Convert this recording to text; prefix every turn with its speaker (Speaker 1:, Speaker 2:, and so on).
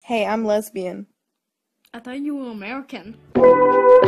Speaker 1: Hey, I'm lesbian.
Speaker 2: I thought you were American.